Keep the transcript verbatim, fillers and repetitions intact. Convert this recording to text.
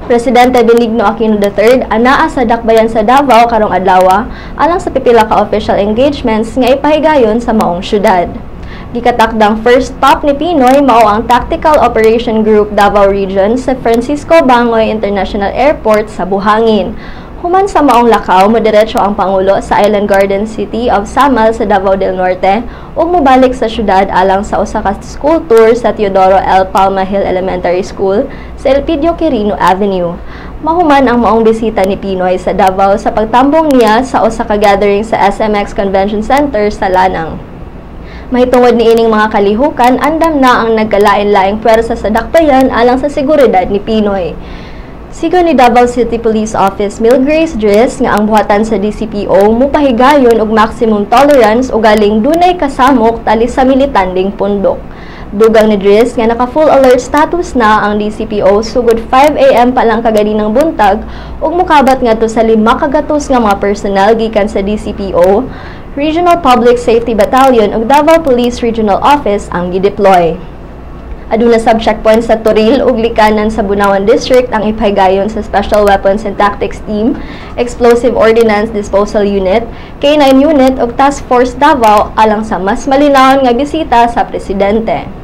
Presidente Benigno Aquino the third anaa sa dakbayan sa Davao karong adlaw alang sa pipila ka official engagements nga ipahigayon sa maong syudad. Gikatakdang first stop ni Pinoy mao ang Tactical Operation Group Davao Region sa Francisco Bangoy International Airport sa Buhangin. Human sa maong lakaw, modiretso ang Pangulo sa Island Garden City of Samal sa Davao del Norte ug mobalik sa syudad alang sa usa ka school tour sa Teodoro L. Palma Hill Elementary School sa Elpidio Quirino Avenue. Mahuman ang maong bisita ni Pinoy sa Davao sa pagtambong niya sa usa ka gathering sa S M X Convention Center sa Lanang. Mahitungod ni ining mga kalihukan, andam na ang nagkalain-laing pwersa sa dakbayan alang sa seguridad ni Pinoy. Sigon ni Davao City Police Office Mil Grace Dres nga ang buhatan sa D C P O mupahigayon og maximum tolerance o galing dunay kasamok tali sa militanding pundok. Dugang ni Dres nga naka full alert status na ang D C P O sugod five A M pa lang kaganinang buntag ug mukabat ngadto sa lima ka gatos nga mga personel gikan sa D C P O, Regional Public Safety Battalion ug Davao Police Regional Office ang gideploy. Aduna sub-checkpoint sa Toril ug Likanan sa Bunawan District ang ipahigayon sa Special Weapons and Tactics Team, Explosive Ordnance Disposal Unit, K nine Unit ug Task Force Davao alang sa mas malinawon nga bisita sa Presidente.